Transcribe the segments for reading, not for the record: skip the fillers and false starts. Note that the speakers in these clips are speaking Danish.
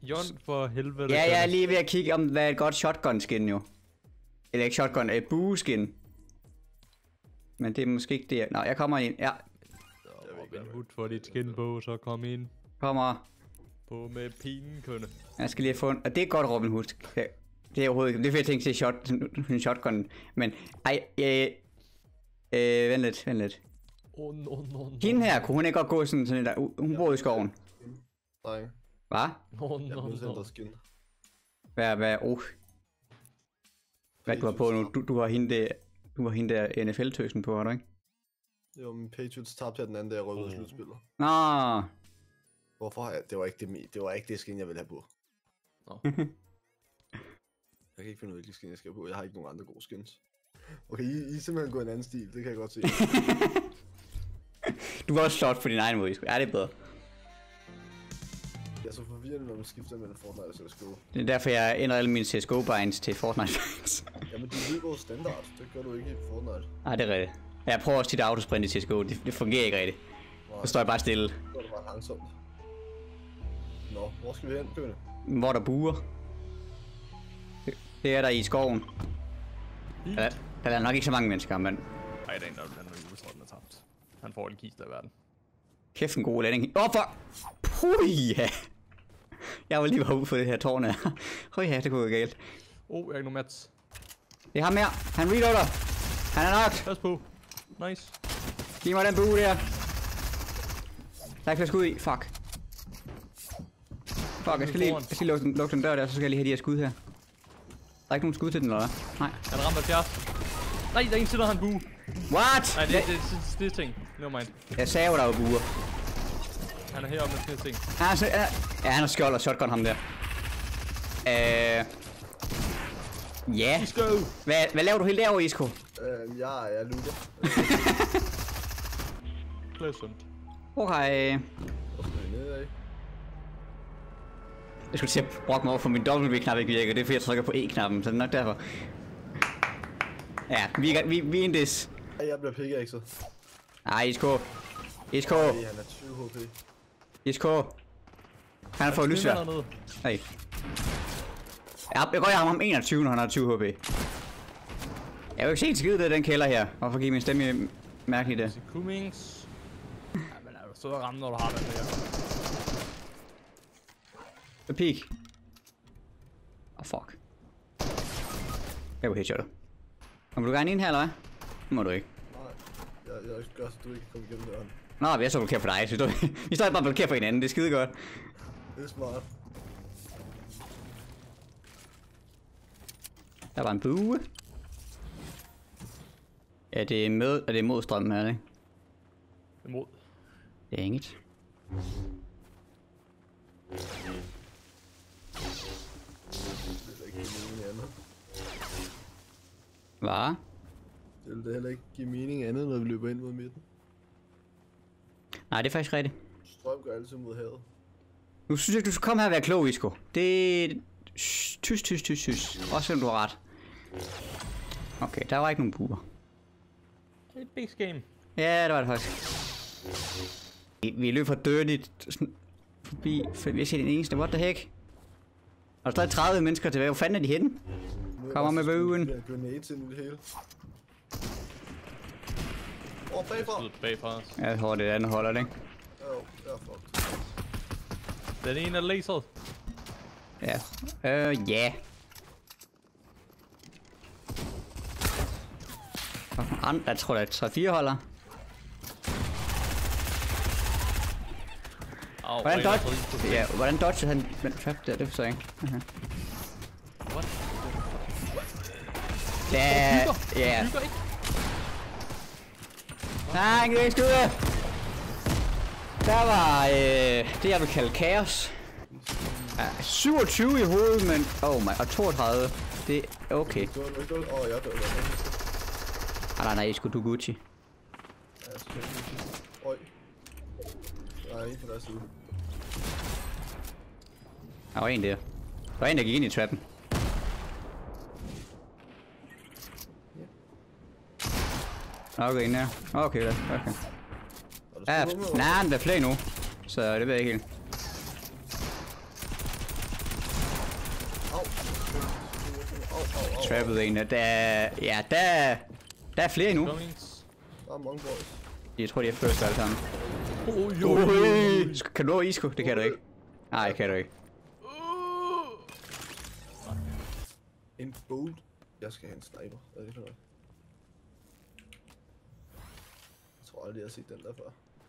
Jon, for helvede. Ja, jeg er lige ved at kigge om, hvad er et godt shotgun-skin jo. Eller ikke shotgun, et bue-skin. Men det er måske ikke det. Nå, jeg kommer ind. Ja. Robin Hood for dit skin på, så kom ind. Kommer. På med pinen, kunde. Jeg skal lige have fundet. Og det er godt Robin Hood. Det er overhovedet ikke. Det er fordi jeg tænkte til en shotgun. Men ej, vent lidt. No. Hende her, kunne hun ikke godt gå sådan der? Hun bor i skoven. Nej. Hvad? No. Skin. Hvad, hvad du har på nu? Du har hende der NFL-tøsen på, har du ikke? Jo, men Patriots tabte her den anden, da jeg røvede slutspillet. Nå. Hvorfor har jeg? Det var ikke det skin, jeg ville have på. Nå. Jeg kan ikke finde ud af, hvilke skin jeg skal have på. Jeg har ikke nogen andre gode skins. Okay, I er simpelthen gået en anden stil, det kan jeg godt se. Du var også shot på din egen måde, ja, det er bedre. Jeg er så forvirrende, når man skifter mellem Fortnite og CSGO. Det er derfor, jeg ændrer alle mine CSGO-binds til Fortnite-binds. Jamen, du ved vores standard. Det gør du ikke i Fortnite. Nej, det er rigtigt. Jeg prøver også tit at autosprinte i CSGO. Det fungerer ikke rigtigt. Så står jeg bare stille. Så er det bare langsomt. Nå, hvor skal vi hen, Kønne? Hvor der buer. Det er der i skoven. Der er nok ikke så mange mennesker, men... Ej, der er en, der er juletråden er tabt. Han får en kiste af verden. Kæft en god landing. For... Puh, ja. Jeg var lige bare ude for det her tårn her. Ja, det kunne gå galt. Jeg har ikke nogen mats. Det er ham her. Han reloader. Han er nok. Pas på. Nice. Giv mig den bue der. Der er ikke flere skud i. Fuck. Jeg skal lige lukke den dør der, så skal jeg lige have de her skud her. Der er ikke nogen skud til den, eller hvad? Nej. Han rammer 70. Nej, der er en til, der har en bue. What? Nej, det er ting. Nevermind. Jeg sagde jo, der var buer. Han er heroppe med ting. Ja, han har skjold og shotgun ham der. Ja. Isco. Hvad laver du helt derovre, Isco? Jeg looter. Pleasant. Okay. Hvor skal vi nedad? Jeg skulle til at brokke mig over, for min W-knap ikke virker. Det er fordi, jeg trykker på E-knappen, så det er nok derfor. Ja, vi er in this. Jeg bliver pickaxet. Nej, Isco. Isco. Han er 20 HP. Isco. Han har fået lysvær. Nej. Jeg går ham 21, når han har 20 HP. Jeg vil ikke se en skid, det den kælder her. Hvorfor giver min stemme mærkeligt det? Cummings. Ja, men er du så ramme, når du har den her? The peak. Fuck. Jeg var headshotter. Må du gerne ind her, eller hvad? Det må du ikke. Nej, jeg gør så, du ikke kan komme igennem døren. Nå, vi er så blokeret for dig, så vi står bare blokeret for hinanden, det er skide godt. Det er smart. Der var en bue. Ja, det er mod strømmen her, ikke? Imod. Det er inget. Hvad? Det vil da heller ikke give mening andet, når vi løber ind mod midten. Nej, det er faktisk rigtigt. Strøm går altid mod havet. Nu synes jeg, du skal komme her og være klog, Isco. Det er... Tys. Også selvom du har ret. Okay, der var ikke nogen buer. Det er et big game. Ja, det var det faktisk. Vi løb for dirty forbi, for vi har set den eneste. What the heck? Og der er stadig 30 mennesker tilbage. Hvor fanden er de henne? Kommer med bøven. Jeg går ned til det hele. Bagfra. Bagfra os. Jeg tror, det er den holder det, ikke? Jo, jeg er fucked. Den ene er laseret. Ja. Ja. Jeg tror, der er 3-4 holder. Hvordan dodgede han den trap der? Det forstår jeg ikke. What? Ja. Nej, han kan ikke skyde. Der var det, jeg vil kalde kaos. Ja, 27 i hovedet, men... Oh my... Og 32. Det er okay. Nej, I skulle du Gucci. Oj. Nej, ikke på deres side. Der var en der. Der var en, der gik ind i trappen. Okay, en der. Okay, okay. Ja, nej, der er flere nu. Så det ved jeg ikke helt. Trappet en. Der er flere endnu. Der er mange boys. Jeg tror, de er først alle sammen. Kan du nå Isko? Det kan du ikke. Nej, det kan du ikke. En bolt. Jeg skal have en sniper. Hvad er det for noget? Jeg tror aldrig, jeg har set den der før.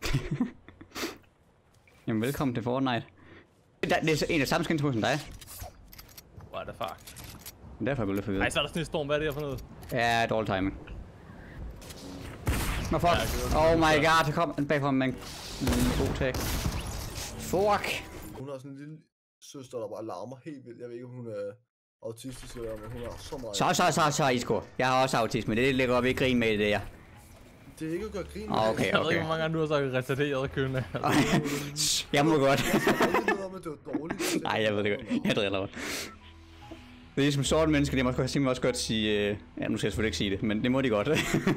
Jamen, velkommen til Fortnite. Det er en af samme skins som dig. What the fuck? Derfor er jeg blevet forvirret. Ej, så er der sådan en storm. Hvad er det her for noget? Ja, dårlig timing. Nå, fuck. Oh my god, så kom en bagfra med en god tag. Fuck. Hun har sådan en lille søster, der bare larmer helt vildt. Jeg ved ikke, om hun er autistisk eller men hun har så meget... Så, Isko. Jeg har også autisme. Det lægger vi ikke grin med i det, ja. Det er ikke at gøre grin med. Okay. Jeg ved ikke, hvor mange gange du har sagt retarderet kønne. Jeg må godt. Jeg har aldrig noget om, at det var dårligt. Nej, jeg ved det godt. Jeg driller godt. Det er ligesom sorte mennesker, det må simpelthen også godt sige... Ja, nu skal jeg selvfølgelig ikke sige det, men det må de godt.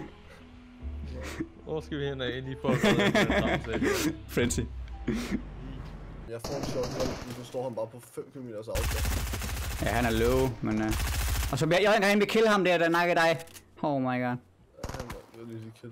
Hvor skal vi hen af lige for at få den samtale? Frenzy. Jeg får en shot, så står han bare på 5 km afstand. Ja, han er low, men... Og så jeg engang vil kill ham der nakker dig. Oh my god. Ja, han var lige kill.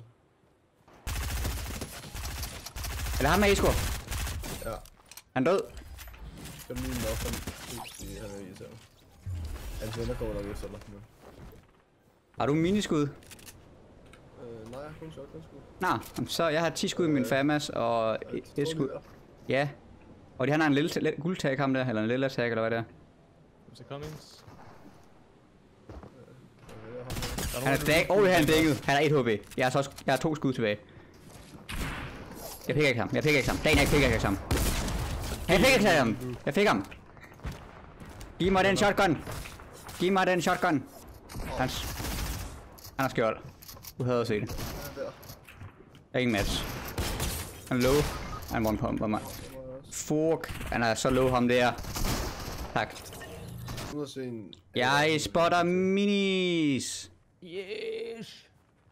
Er det ham med Isko? Ja. Han død? Skal du lige nok han er i sig. Hans venner kommer nok efter dig. Har du en miniskud? Nej, jeg har kun shotgun-skud. Nå, så jeg har 10 skud i min FAMAS og et skud. Ja. Og han har en lille guldtag ham der, eller en lille tag, eller hvad det er. Så Cummings. Han er dækket. Han er dækket. Han er 1 HP. Jeg har 2 skud tilbage. Jeg fik ikke ham. Dagen fik ikke ham. Jeg fik ham. Giv mig den shotgun. Han har skjold. Du havde også set det. Jeg er ingen match. Han er low. Han er one pump på mig. Fuck. Han er så low ham der. Tak. Jeg spotter minis. Yes.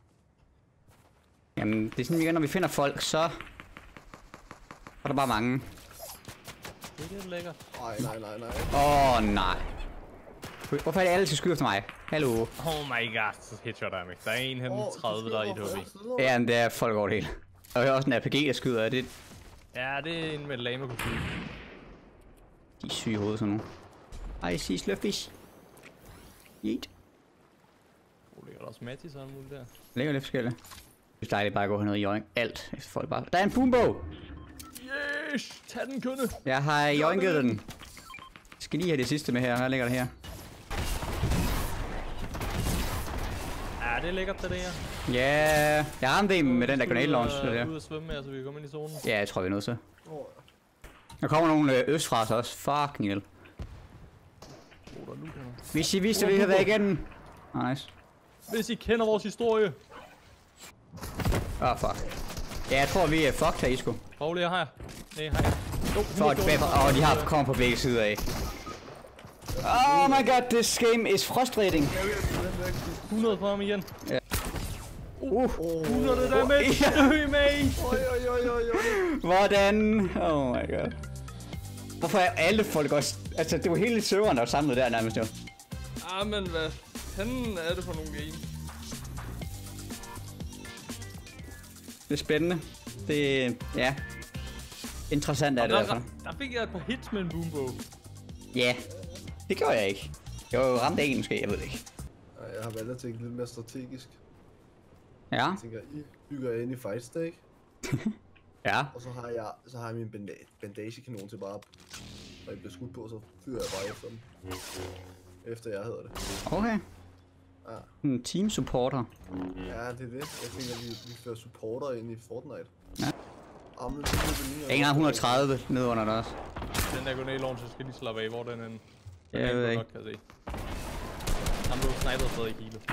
Jamen, det er sådan, når vi finder folk, så er der bare mange. Det er lækkert. Nej. Nej. Hvorfor er det alle til skyde efter mig? Hallo. Oh my god, så headshot af mig. Der er en her 30, der er i et HP. Ja, men det er folk over det hele. Og jeg har også en RPG, der skyder. Det... Ja, det er en med lame kostyme. De er syge i hovedet sådan nogle. Ej, sig sløffish. Yeet. Ligger der også Mattis og alt muligt der? Ligger lidt forskelligt. Det er dejligt bare at gå hernede i joink. Alt efter folk bare. Der er en boombo! Yes! Tag den, kunde! Jeg har joinket den. Jeg skal lige have det sidste med her. Hvad ligger der her? Ja, det er lækkert det der. Ja, jeg har det med den der grenade launch. Ude at svømme med, så vi kan komme ind i zonen. Ja, jeg tror vi er nødt til. Der kommer nogle østfra så også. Fucking hell. Hvis I vidste, vi havde været igennem. Nice. Hvis I kender vores historie. Fuck. Ja, jeg tror vi er fucked her, Isko. Paul, jeg har. Nej, har jeg. De har kommet på begge sider af. Oh my god, this game is frustrating. 100 på ham igen. Ja. 100 damage. Hvordan? Oh my god. Hvorfor er alle folk også... Altså, det var hele serveren, der var samlet der nærmest jo. Ah, men hvad fanden er det for nogle game? Det er spændende. Det ja. Interessant er det i hvert fald. Der fik jeg et par hits med en boombo. Ja. Det gjorde jeg ikke. Jeg var jo ramt af en måske, jeg ved det ikke. Jeg har valgt at tænke lidt mere strategisk. Ja. Jeg tænker, I bygger ind i fight stack. Ja. Og så har jeg min bandagekanon til bare, når jeg bliver skudt på, så fyrer jeg bare efter dem. Efter jeg hedder det. Okay. Ja. En team supporter. Ja, det er det. Jeg tænker, vi fører supporter ind i Fortnite. Ja. En af 130 ned under der også. Den der grenade launcher skal lige slappe af, hvor den er. Jeg ved ikke. Kan se. Han blev snipet stadig i healet.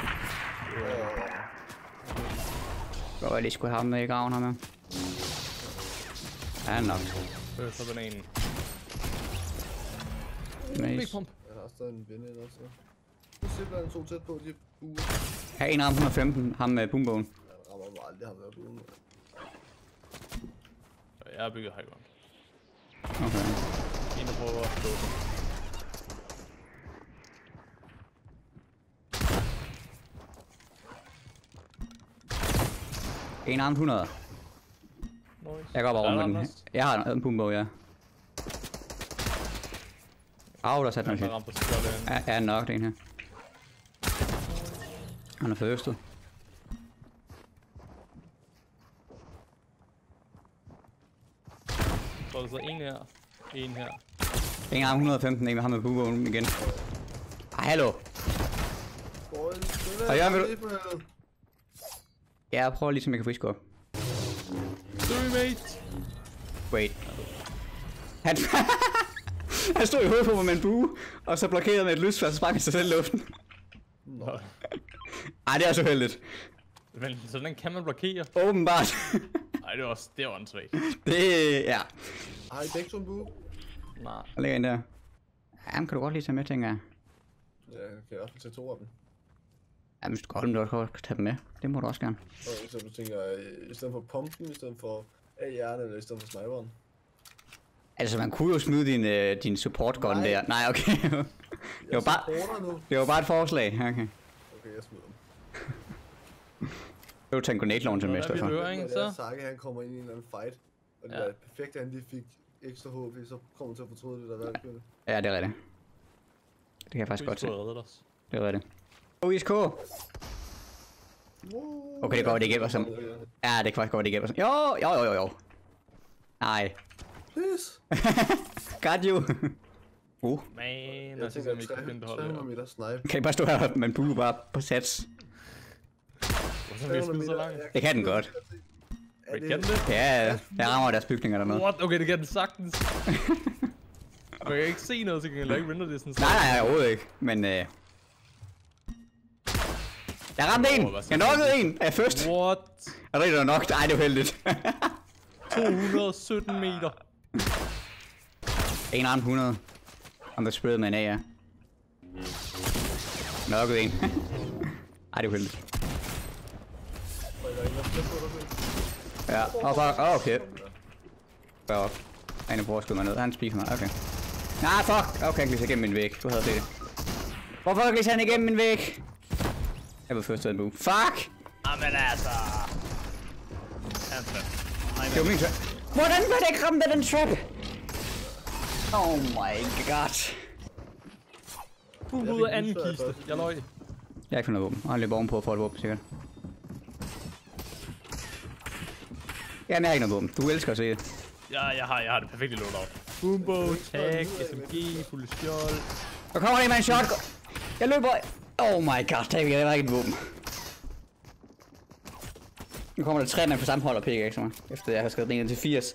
Godt, jeg lige skulle have ham med i graven her med. Ja, nok. Så bananen. Nice. Jeg har stadig en ven eller så. Nu sidder han så tæt på, de buer. Her er en ramme 115, ham med boombogen. Jeg rammer mig aldrig ham der buen. Jeg har bygget high ground. Okay. En der prøver at slå den. En arm 100. Jeg går bare rundt med den. Jeg har en pumbo, ja. Der satte noget shit. Ja, nok det en her. Han er for østet. Så er der så en her. En her. En arm 115, en med ham med pumboen igen. Hallo. Og jeg vil du... Ja, jeg prøver lige, som jeg kan friske op. Sorry, mate. Wait. Han stod i hovedet på mig med en bue, og så blokerede med et lysfald, og så sprang han sig selv i luften. Nå. Ej, det er så heldigt. Men sådan kan man blokere. Åbenbart. Ej, det er åndssvagt. Det, ja. Har I begge to en bue? Nej. Der ligger en der. Jamen, kan du godt lige tage med, tænker jeg. Ja, jeg kan i hvert fald tage 2 af dem. Jamen, hvis du godt tage dem med. Det må du også gerne. Og så du tænker, i stedet for pumpen, i stedet for AR'en, eller i stedet for sniperen? Altså, man kunne jo smide din support gun der. Nej, okay. det var bare et forslag. Okay. Okay, jeg smider dem. Det var tage en grenade launcher med, så. Så Sakke, han kommer ind i en eller anden fight. Og det var perfekt, at han lige fik ekstra HP, så kommer han til at fortryde det der valg. Ja, det er rigtigt. Det kan jeg faktisk godt se. Det er rigtigt. ISK! Okay, det går, det hjælper som... Ja, det kan faktisk godt, det hjælper som... Jo! Nej. Please! Got you! Man, jeg tænker, vi kan finde det holde. Kan I bare stå her med en bue bare på sats? Det kan den godt. Wait, kan den det? Ja, jeg rammer deres bygninger dernede. What? Okay, det kan den sagtens. Men jeg kan ikke se noget, så kan jeg ikke render det sådan. Nej, overhovedet ikke. Men jeg ramte en! Jeg knockede en af først. What? Og det er nok. Ej, det er uheldigt. 217 meter. En arm 100. Om der sprayede med en AR. Knockede en. Ej, det er uheldigt. Ja, og bare... okay. Bare op. Han er på at skyde mig ned. Han spiser mig. Okay. Nej, fuck! Okay, jeg kan lige se igennem min væg. Du havde set det. Hvorfor kan han igennem min væg? Jeg vil først tage en bue. Fuck! Jamen altså... Det var min trap. Hvordan var det ikke ramt af den trap? Oh my god. Ud af anden kiste. Jeg løg. Jeg har ikke fundet våben. Han løber ovenpå for et våben, sikkert. Jamen, jeg har ikke noget våben. Du elsker at se det. Ja, jeg har det perfekte loadout. Boombo, tag, SMG, fuld skjold. Der kommer en med en shotgun. Jeg løber. Oh my god, jeg har ikke et våben. Nu kommer der 3 mand på samme hold og pickaxe mig. Efter jeg har skrevet den til 80.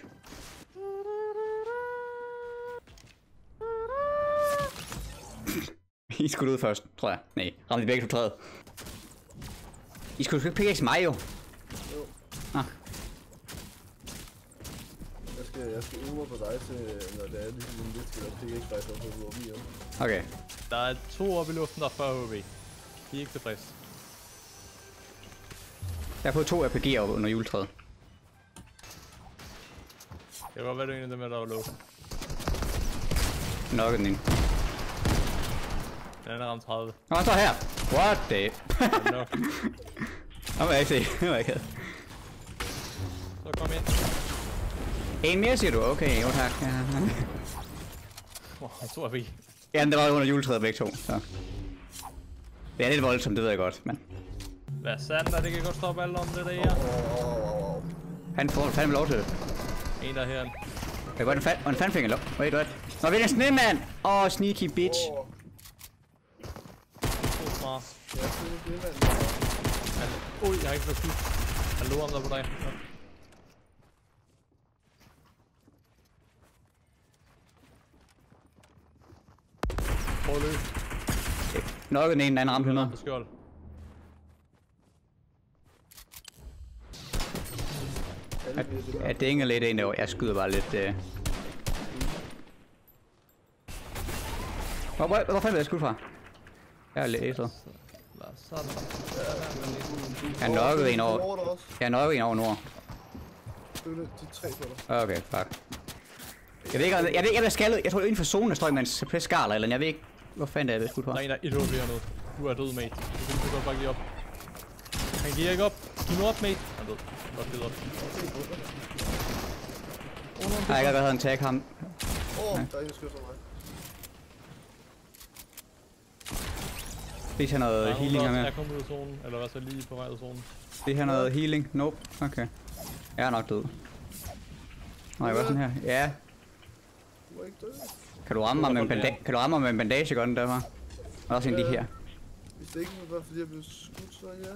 I skulle ud først, tror jeg. Nej, ramte de begge på træet. I skulle ikke pickaxe mig jo. Ah. Jeg skal øve mig på dig til, når det er ligesom en lidt, eller pickaxe faktisk også på våben hjemme. Okay. Der er 2 oppe i luften, der er 40 HV. De er ikke tilfreds. Jeg har fået 2 RPG'er op under juletræet. Det kan godt være, det er en af dem, der var låst. Nok den ene. Den anden er ramt 30. Nå, han står her. What the? Nok. Nå, må jeg ikke se. Det var ikke. Så kom ind. En mere, siger du? Okay, jo tak. Ja. Wow, 2 RP. Ja, det var under juletræet begge to, så. Det er lidt voldsomt, det ved jeg godt, men... Hvad sandt er det, kan godt stoppe alle om det der her. Han får fandme lov til det. En der her. Jeg går en fandfinger lov. Wait, what? Nå, vi er en snemand! Åh, sneaky bitch. Smart. Ui, jeg har ikke fået skud. Han lå om der på dig. Prøv at løbe. Nok den ene, anden ramte 100. Skjold. Jeg dænger lidt ind over. Jeg skyder bare lidt... Hvor fanden er jeg skudt fra? Jeg er lidt æsret. Jeg nokkede en over... Jeg nokkede en over nord. Okay, fuck. Jeg ved ikke, jeg ved ikke, skaldet. Jeg tror, det er inden for zonen, der står en suppress-skarler, eller jeg ved ikke, hvor fanden det er, jeg skudt fra. Der er en, der er 1 HP hernede. Du er død, mate. Du kan godt bare give op. Han Han giver ikke op. Giv nu op, mate. Han ved. Han var givet op. Nej, jeg kan godt have en tag ham. Der er en, der skyder for mig. Lige have noget healing her med. Jeg kommet ud af zonen, eller hvad så lige på vej ud af zonen. Lige have noget healing. Nope. Okay. Jeg er nok død. Nej, hvad sådan her? Ja. Du er ikke død. Kan du ramme mig med en bandage? Kan du ramme mig med en bandagegun derfra? Og også en lige her. Hvis det ikke var fordi jeg blev skudt, så ja.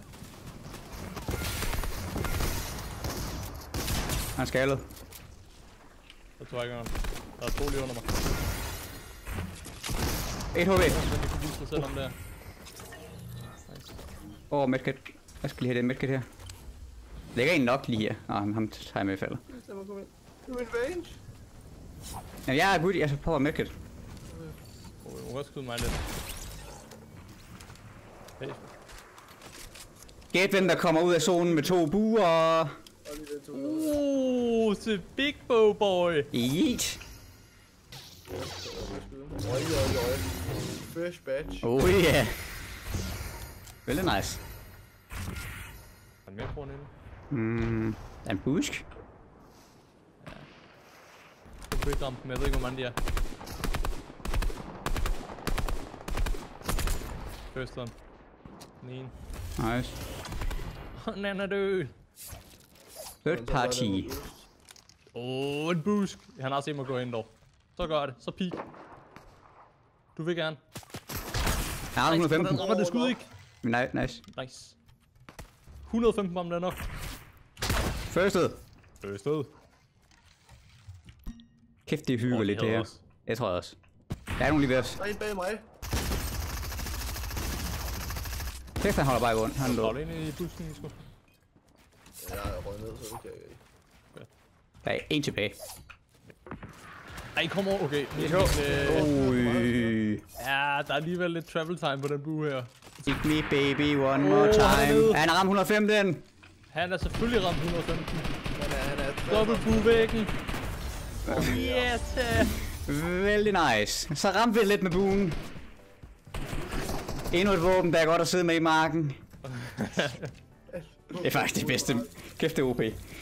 Han er skaldet. Jeg tror ikke, der er 2 lige under mig. 1 HP. Den kan vise sig selv om der. Medkit. Jeg skal lige have det medkit her. Ligger en nok lige her. Nå, ham tager jeg med i faldet. Lad mig komme ind. Du er in range. Jamen, jeg er good. Jeg skal prøve medkit. Du må godt skyde mig lidt. Hey. Gæt hvem der kommer ud af zonen med 2 buer. Til big bow boy. Yeet. Oj. Fresh batch. Oh yeah. Veldig nice. Er der mere korn inde? Der er en busk. Ja. Jeg kunne ikke ramme dem, jeg ved ikke hvor mange de er. First one. Den ene. Nice. Den er død. Third party. En busk. Han har set mig gå ind dog. Så gør det. Så peak. Du vil gerne. Jeg har 115. Den rammer det skud ikke. Nice. Nice. 115 om det er nok. Firsted. Kæft, det hygger lidt det her. Jeg tror også. Der er nogen lige ved os. Der er en bag mig. Kæft, han holder bare i rundt. Han lå. Hold ind i busken, sgu. Ja, jeg er røget ned, så det kan jeg ikke. Der er en tilbage. Ej, kom over. Okay. Ja, der er alligevel lidt travel time på den bue her. Take me baby one more time. Han har ramt 115. Han er selvfølgelig ramt 115. Han er Dobbelt buevæggen. Yes! Vældig nice. Så ramte vi lidt med buen. Endnu et våben, der er godt at sidde med i marken. Det er faktisk det bedste. Kæft, det er OP.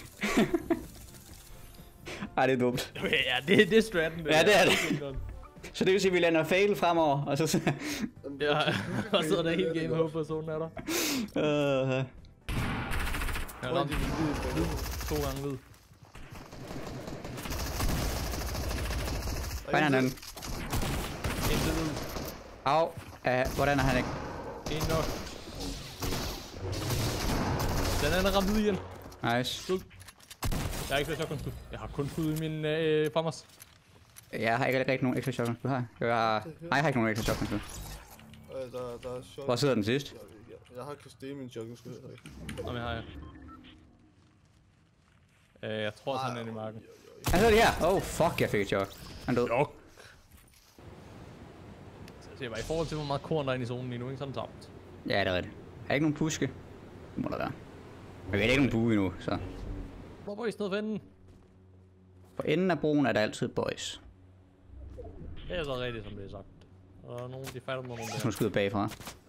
Ej, det er dumt. Ja, det er stratten. Ja, det er det. Så det vil sige, at vi lander fail fremover, og så... Ja, og så er der helt game hope, og sådan er der. Jeg har ramt 2 gange hvid. Hvad er han? En til hvid. Au. Hvordan er han ikke? En nok. Den anden er ramt hvid igen. Nice. Skud. Jeg har ikke flere shotgunskud. Jeg har kun skud i min farmers. Jeg har ikke rigtig nogen ekstra shotgunskud her. Jeg har ikke nogen ekstra shotgunskud. Der er shot. Hvor sidder den sidst? Jeg har kastet min shotgunskud. Nå, men har jeg. Jeg tror også, han er inde i marken. Han sidder lige her. Fuck, jeg fik et chok. Han død. Jok. Så jeg var i forhold til, hvor meget korn der er inde i zonen lige nu, ikke? Så er den tabt. Ja, det er rigtigt. Er ikke nogen puske? Det må der være. Men vi har ikke nogen bue endnu, så... Hvor var I stedet for enden? På enden af broen er der altid boys. Det er så rigtigt, som det er sagt. Og der er nogen, de fatter mig nogle der. Nu skyder bagfra.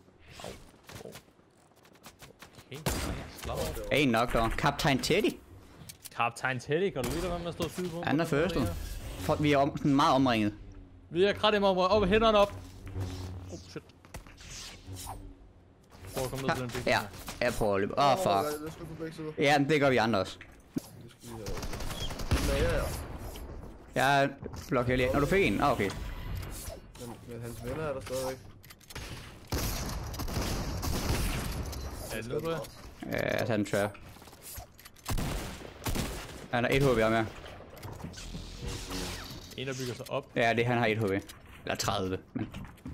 Okay, slap af. En nok der. Kaptajn Teddy. Kaptajn Teddy, kan du lide hvad man står og skyde på? Han er første. Vi er sådan meget omringet. Vi er kradt op, hænderne op. Shit. Prøv at komme ned til den bygning. Ja, jeg prøver at løbe. Fuck. Ja, det gør vi andre også. Jeg blokerer lige. Når du fik en? Okay. Men hans venner er der stadigvæk. Er det noget, du er? Jeg tager den trap. Han har 1 HP med. En, der bygger sig op. Ja, han har 1 HP. Eller 30, men...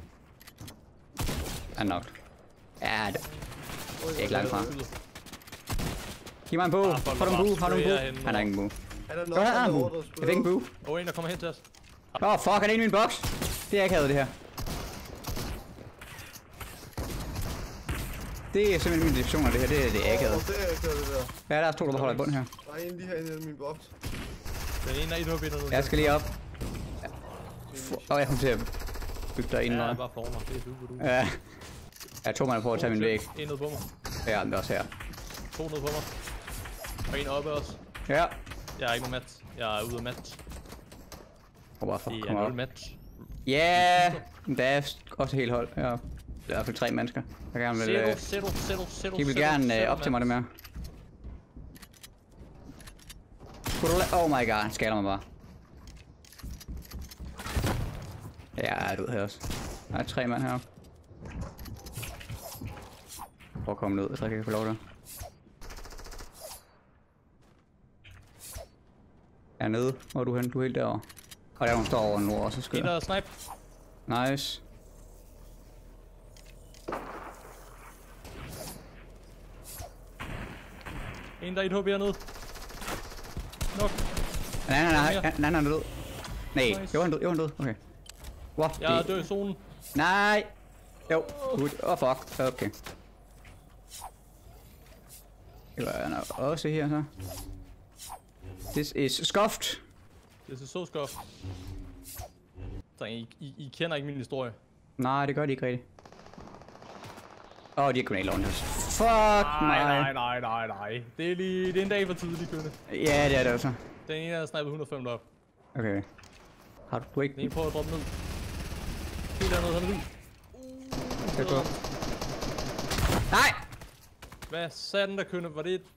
Han er nok. Ja, det er ikke langt fra. Giv mig en bue. Har du en bue? Har du en bue? Han har ingen bue. Han er nok. Jeg fik en bue. En, der kommer hen til os. Fuck, er det inde i min boks? Det er ikke havet, det her. Det er simpelthen min definition af det her. Det er ikke havet. Det er ikke havet, det der. Ja, der er 2, der holder i bunden her. Der er en lige herinde i min boks. Den ene er 1 HP dernede. Jeg skal lige op. Jeg kommer til at bygge dig ind. Ja, bare for mig. Det er super. Ja. Jeg tog mig på at tage min væg. En nede på mig. Ja, den er også her. To ned på mig. Og en oppe også. Ja. Jeg er ikke nogen match. Jeg er ude af match. Hvorfor? Det Kom er op. 0 match. Ja, der er også helt hold. Ja. I hvert fald 3 mennesker. Jeg gerne vil... Sæt. De vil gerne op til mig det mere. Oh my god, han skaler mig bare. Ja, jeg er ud her også. Der er 3 mand heroppe. Prøv at komme ned, så jeg kan få lov til. Jeg er nede. Hvor er du henne? Du er helt derovre. Og der er nogen står over nu også og En skyder. der snipe. Nice. En der er 1 HP hernede. Nok. Nej, han er død. Nej, Nice. jo han død, okay. Wow, Jeg er død i zonen. Nej! Jo, good. Fuck, okay. Det var jeg nok også her så. This is scuffed. Det er så skoft. I kender ikke min historie. Nej, det gør de ikke rigtigt. De er grenade launchers. Fuck mig. Nej. Det er en dag for tidligt, kønne. Ja, det er det også. Den ene er snipet 105 op. Okay. Har du ikke... Den ene prøver at droppe ned. Helt dernede, han er vild. Skal gå. Nej! Hvad satan der, kønne? Var det et...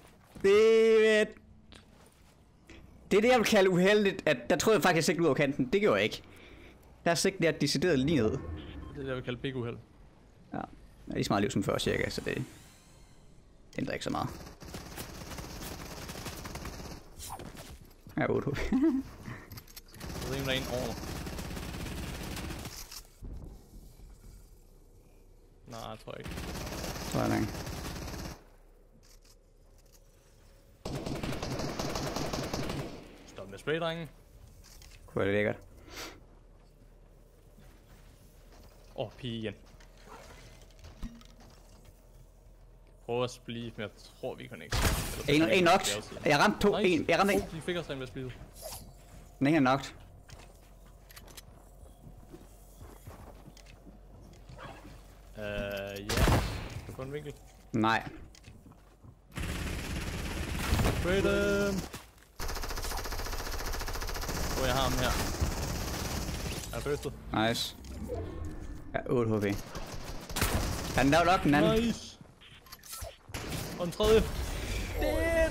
Det er det, jeg vil kalde uheldigt, at der troede jeg faktisk ikke ud over kanten. Det gjorde jeg ikke. Der er sikkert der decideret lige ned. Det er det, jeg vil kalde big uheld. Ja, det er lige så meget liv som før cirka, så det ændrer ikke så meget. Jeg er 8. Så er der en over. Nej, jeg tror ikke. Så er der ikke. Stop med spray, drenge. Kunne det lækkert. Pige igen. Prøv at splive, men jeg tror vi kan ikke. En knocked. Jeg ramte 2. Nice. Jeg ramte en. De fik os den med splive. Den ene er knocked. Ja. Du får en vinkel. Nej. Spray dem. Jeg har ham her. Jeg er burstet. Nice. Ja, 8 HP. Han lavede nok den anden. Nice. Og den tredje. Dead.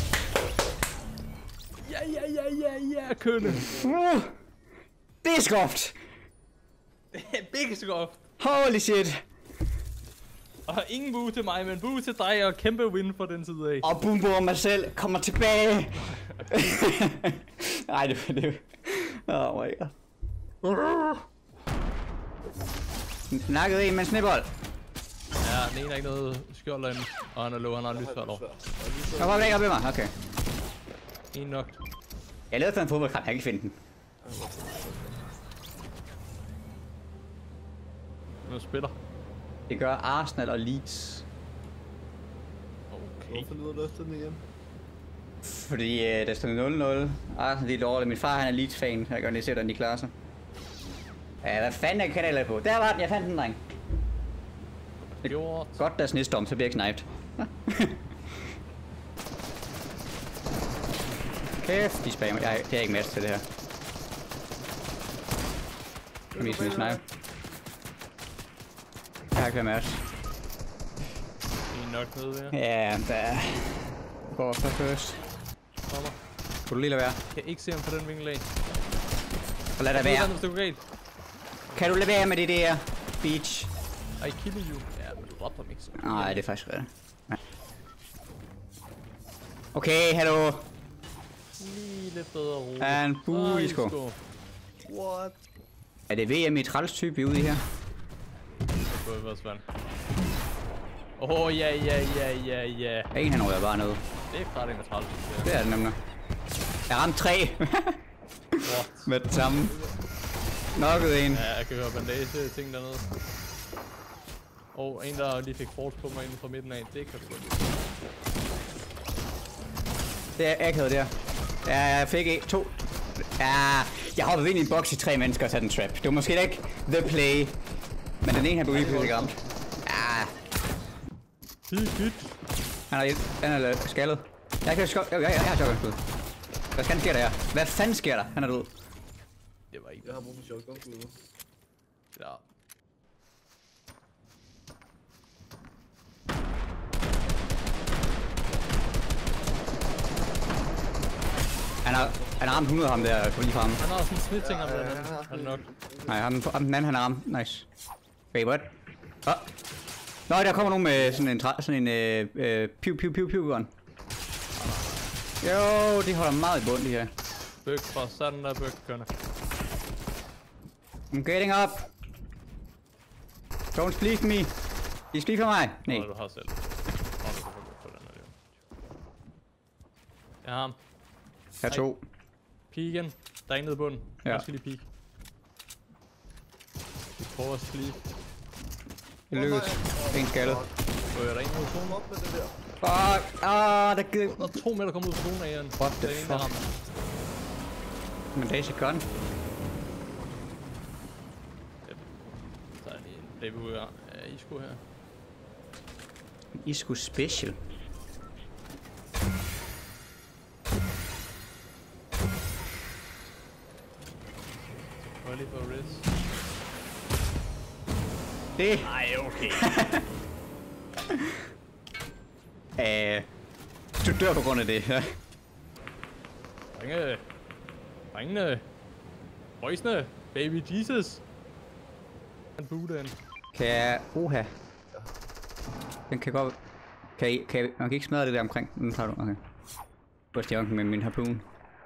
Ja, kønne. Det er skoft. Det er big skuff. Holy shit. Og ingen boo til mig, men boo til dig og kæmpe win for den side af. Og Boombo og mig selv kommer tilbage. Nej, det. Oh my god. Nakket en med en snibbold. Ja, den ene er ikke noget skjold derinde. Og han er low, han har en lysfald over. Jeg var ikke ved mig, okay. En nok. Jeg lavede en fodboldkamp, jeg kan ikke finde den. Nu spiller. Det gør Arsenal og Leeds. Okay. Hvorfor lyder du efter den igen? Fordi der stod 0-0. Arsenal lige dårligt. Min far han er Leeds-fan. Jeg kan lige se, hvordan de klarer sig. Ja, hvad fanden er kanaler på? Der var den, jeg fandt den, dreng. Gjort. Godt, der er snestorm, så bliver jeg ikke sniped. Kæft, de spammer. Det er ikke match til det her. Jeg viser min snipe. Jeg har ikke været match. En nok nede der. Ja, der går så først. Kommer. Kunne du lige lade være? Kan ikke se ham på den vinkel af. Og lad dig være. Hvis det går galt. Kan du lade være med det der beach? I kill you. Ja, men du dropper ham ikke så. Nej, det er faktisk rigtigt. Okay, hallo. Lige lidt bedre ro. Han buisko. What? Er det VM i træls-type, vi er ude i her? Det kunne være svært. Ja. En han ryger bare ned. Det er klart en med 30. Det er det nemlig. Jeg ramte 3. Med den samme. Nokket en. Ja, jeg kan høre bandage ting dernede. Og en der lige fik force på mig inden fra midten af. Det kan du godt lide. Det er akavet der. Ja, jeg fik 2. Ja, jeg hoppede ind i en boks i 3 mennesker og satte en trap. Det var måske ikke the play. Men den ene her blev lige pludselig ramt. Ja. Hit. Han er skaldet. Jeg har shotgun-skud. Hvad fanden sker der her? Hvad fanden sker der? Han er død. Det var ikke. Jeg har brugt en shotgun-skud nu. Ja. Han har ramt 100 ham der på lige fremme. Han har også en snitting om den anden. Han er nok. Nej, ham den anden han har ramt. Nice. Wait, what? Nå, der kommer nogen med sådan en piu gun. Jo, de holder meget i bund, de her. Bøg fra sådan der bøgkørende. I'm getting up. Don't split me. De split for mig. Nej. Du har selv. Jeg har ham. Her 2. Pigen. Der er en nede i bunden. Ja. Jeg skal lige peek. Vi prøver at sleep. Det lykkedes. En skaldet. Så er der en mod zonen. Op med det der. Fuck. Der gider... Der er 2 meter kommer ud af zonen af en. What the fuck? Men det er ikke gun. Så er lige en baby af Isco her. Isco special. Prøv lige på Riz. Det. Ej, okay. Du dør på grund af det. Drengene. Boysene. Baby Jesus. Han booter den. Kan jeg... Oha. Den kan godt... Man kan ikke smadre det der omkring. Den tager du. Okay. Først jeg med min harpoon.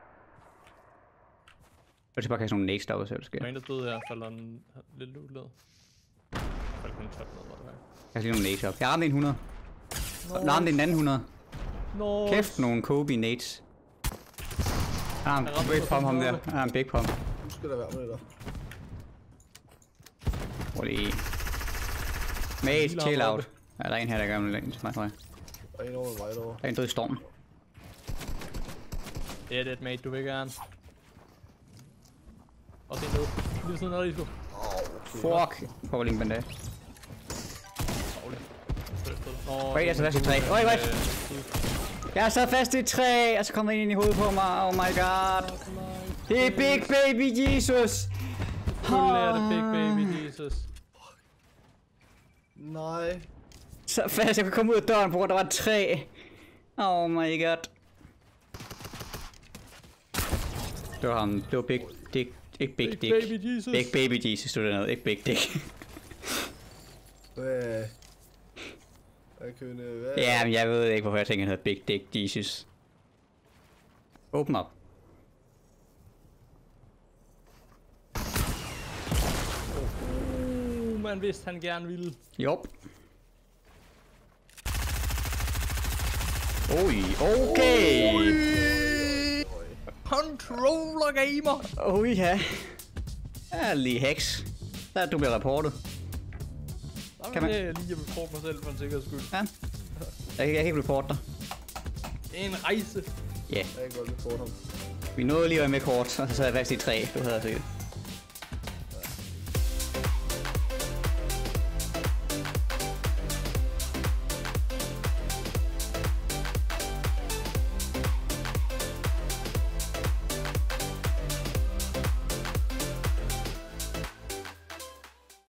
Jeg skal bare have sådan nogle nades deroppe, så det sker. Der er en, der døde her. Falder en lidt loot-led. Falder kun en top ned, hvor det var. Jeg har lige nogle nades op. Jeg ramte en 100. Jeg ramte en anden 100. Kæft, nogle Kobe nades. Han har en big pump ham der. Han har en big pump. Du skal da være med det der. Hvor det er. Mate, chill out. Ja, der er en her, der gør mig lidt til mig, tror jeg. Der er en over med mig derovre. Der er en død i stormen. Det er det, mate. Du vil gerne. Og det er nede. Lige siden af Isco. Fuck. Prøv lige en bandage. Wait, jeg er fast i 3. Wait. Jeg sad fast i 3, og så kom der en ind i hovedet på mig. Oh my god. Det er Big Baby Jesus. Selvfølgelig er det Big Baby Jesus. Nej. Så fast, jeg kunne komme ud af døren, på grund af der var 3. Oh my god. Det var ham. Det var Big Dick. Ikke Big Dick. Baby Jesus. Big Baby Jesus stod dernede. Ikke Big Dick. Hvad? Hvad? Ja, men jeg ved ikke, hvorfor jeg tænker, han hedder Big Dick Jesus. Open up. Man vidste, han gerne ville. Jop. Oj, okay. Controller gamer. Ja. Ja, lige heks. Der du bliver reportet. Kan man? Jeg lige at reporte mig selv for en sikkerheds skyld. Ja. Jeg kan ikke reporte dig. Det er en rejse. Ja. Jeg kan godt lidt få ham. Vi nåede lige at være med kort, og så sad jeg fast i 3. Du havde set.